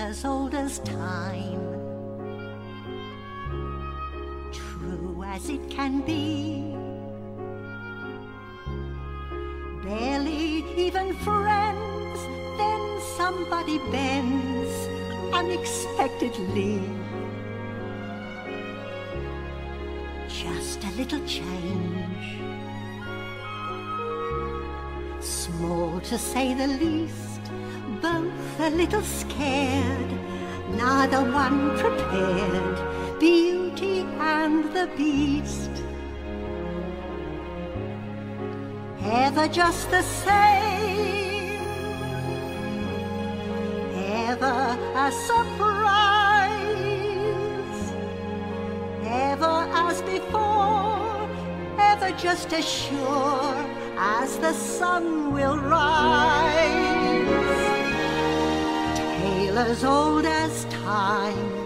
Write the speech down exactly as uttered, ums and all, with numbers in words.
as old as time, true as it can be. Barely even friends, then somebody bends unexpectedly. Just a little change, small to say the least, both a little scared, neither one prepared, Beauty and the Beast. Ever just the same, ever a surprise, ever as before, ever just as sure as the sun will rise. Tale as old as time,